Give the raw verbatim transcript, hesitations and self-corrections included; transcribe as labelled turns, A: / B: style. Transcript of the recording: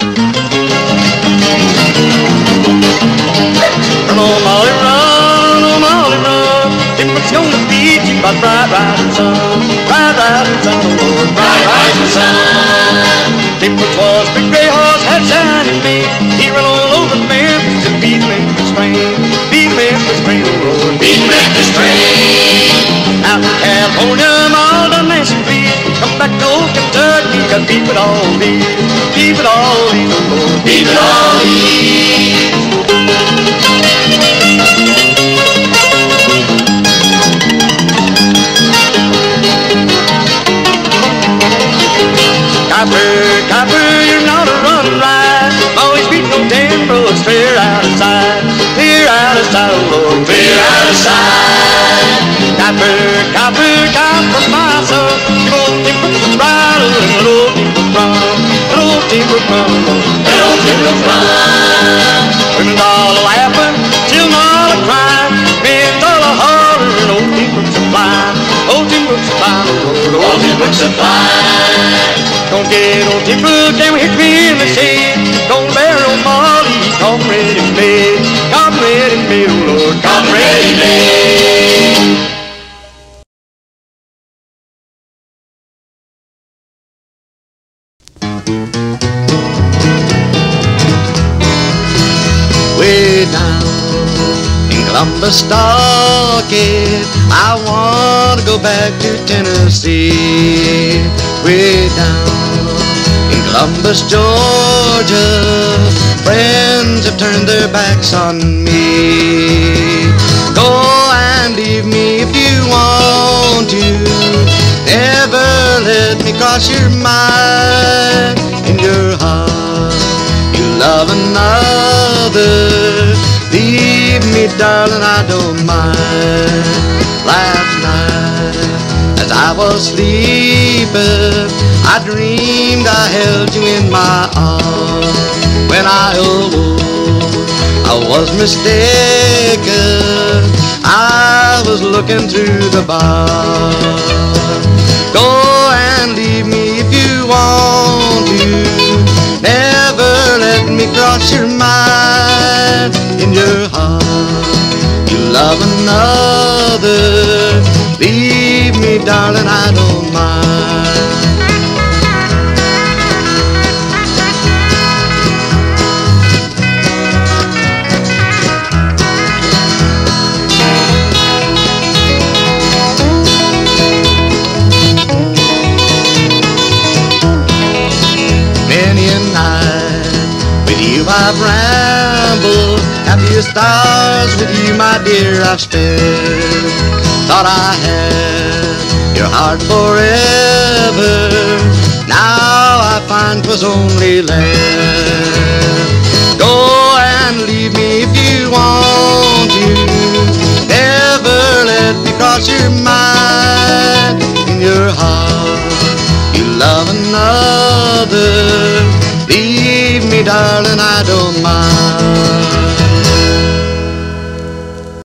A: Run, oh Molly, run, oh Molly, run. Dimmock's gonna beat you by bright rising sun. Bright rising sun, oh Lord, bright rising sun. Dimmock was a big gray horse, had shining mane. He ran all over Memphis and beat Memphis train. Beat Memphis train, oh Lord, beat Memphis train. Out in California, all done dancing free. Come back to old Kentucky, got beat with all these. Beat with all these, oh Lord, beat with all these. Copper, copper, you're not a running right. Always beat no damn brooks, clear out of sight. Clear out of sight, oh Lord, clear out of sight. Copper, copper, copper, my son. Your old timber was right, and an old timber run. An old timber run, an old timber run. Women's all laughing, children all a crying. Men's all a hollering, old timber supply. Old timber supply, oh Lord, old timber supply. Don't get old timber, can we hit me in the shade? Don't bear old Molly, come ready made. Come ready made, oh Lord, come ready made. Way down in Columbus Stockade, I want to go back to Tennessee. Way down in Columbus, Georgia, friends have turned their backs on me. Go and leave me if you want to. Never let me cross your mind. In your heart you love another. Leave me, darling, I don't mind. Last night as I was sleeping, I dreamed I held you in my arms. When I awoke, I was mistaken. I was looking through the bar. Go and leave me if you want to. Never let me cross your mind. In your heart you love another. Leave me, darling, I don't mind. Many a night with you I've rambled. Happiest hours with you, my dear, I've spent. Thought I had your heart forever. Now I find 'twas only land. Go and leave me if you want to. Never let me cross your mind. In your heart you love another.